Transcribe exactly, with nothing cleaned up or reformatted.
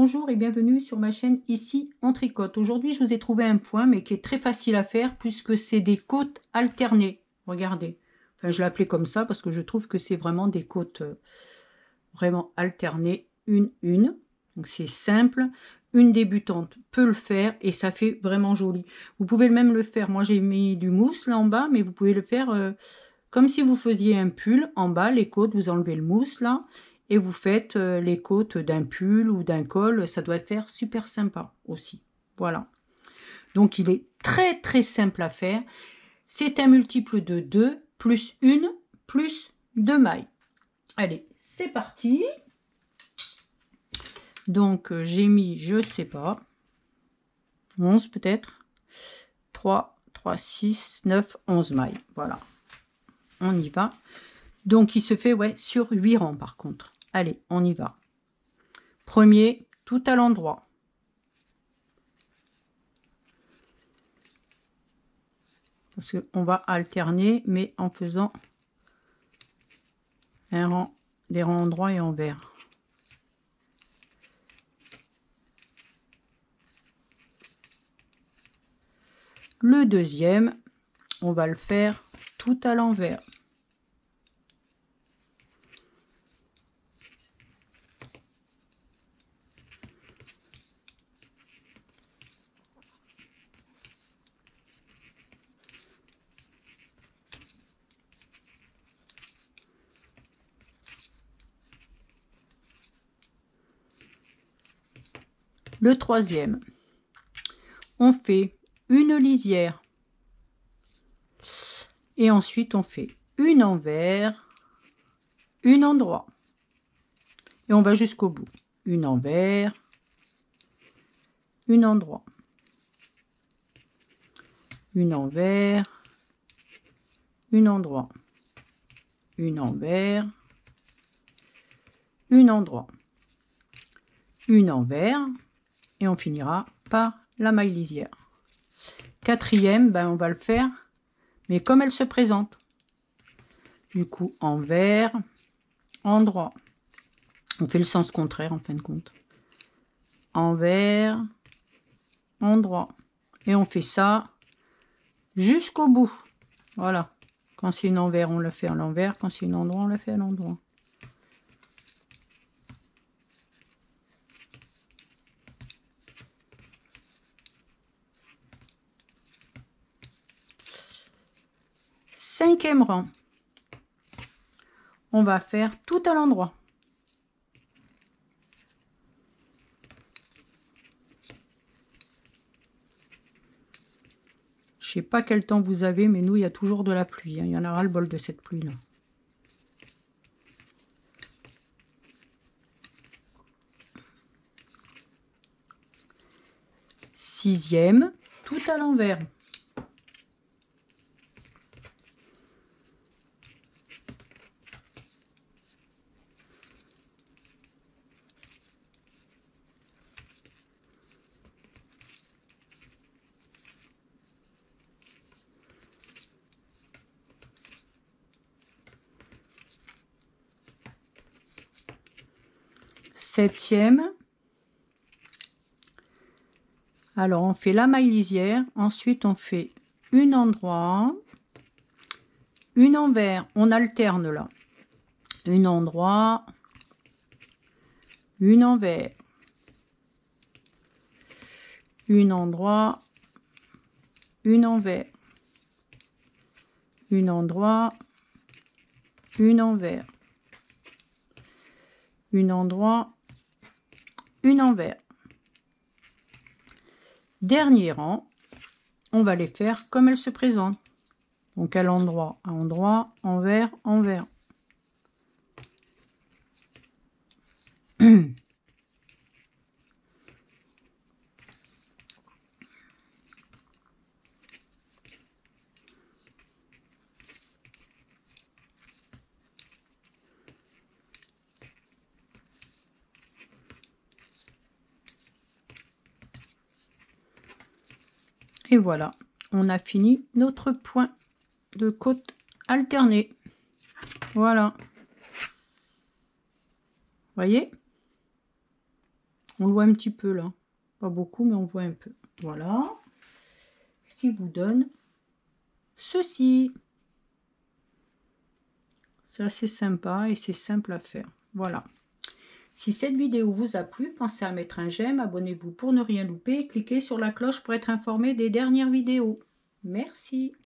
Bonjour et bienvenue sur ma chaîne Ici on tricote. Aujourd'hui je vous ai trouvé un point mais qui est très facile à faire puisque c'est des côtes alternées. Regardez, enfin je l'ai appelé comme ça parce que je trouve que c'est vraiment des côtes euh, vraiment alternées, une une. Donc c'est simple, une débutante peut le faire et ça fait vraiment joli. Vous pouvez même le faire, moi j'ai mis du mousse là en bas, mais vous pouvez le faire euh, comme si vous faisiez un pull en bas, les côtes, vous enlevez le mousse là et vous faites euh, les côtes d'un pull ou d'un col, ça doit faire super sympa aussi. Voilà. Donc il est très très simple à faire. C'est un multiple de deux plus une plus deux mailles. Allez, c'est parti. Donc euh, j'ai mis, je sais pas, onze peut-être, trois, trois, six, neuf, onze mailles. Voilà. On y va. Donc il se fait ouais sur huit rangs par contre. Allez, on y va. Premier, tout à l'endroit. Parce qu'on va alterner, mais en faisant un rang, des rangs endroits et envers. Le deuxième, on va le faire tout à l'envers. Le troisième, on fait une lisière et ensuite on fait une envers, une endroit et on va jusqu'au bout. Une envers, une endroit, une envers, une endroit, une envers, une endroit, une envers et on finira par la maille lisière. Quatrième, ben on va le faire, mais comme elle se présente. Du coup, envers, endroit. On fait le sens contraire en fin de compte. Envers, endroit. Et on fait ça jusqu'au bout. Voilà. Quand c'est une envers, on le fait à l'envers. Quand c'est une endroit, on le fait à l'endroit. Cinquième rang. On va faire tout à l'endroit. Je sais pas quel temps vous avez, mais nous, il y a toujours de la pluie. Hein. Il y en a ras-le-bol de cette pluie-là. Sixième, tout à l'envers. Septième. Alors, on fait la maille lisière. Ensuite, on fait une endroit, une envers. On alterne là. Une endroit, une envers. Une endroit, une envers. Une endroit, une envers. Une endroit, une envers. Dernier rang, on va les faire comme elles se présentent. Donc à l'endroit, à endroit, envers, envers. Et voilà, on a fini notre point de côte alternée. Voilà. Voyez? On le voit un petit peu là. Pas beaucoup, mais on voit un peu. Voilà. Ce qui vous donne ceci. C'est assez sympa et c'est simple à faire. Voilà. Si cette vidéo vous a plu, pensez à mettre un j'aime, abonnez-vous pour ne rien louper et cliquez sur la cloche pour être informé des dernières vidéos. Merci.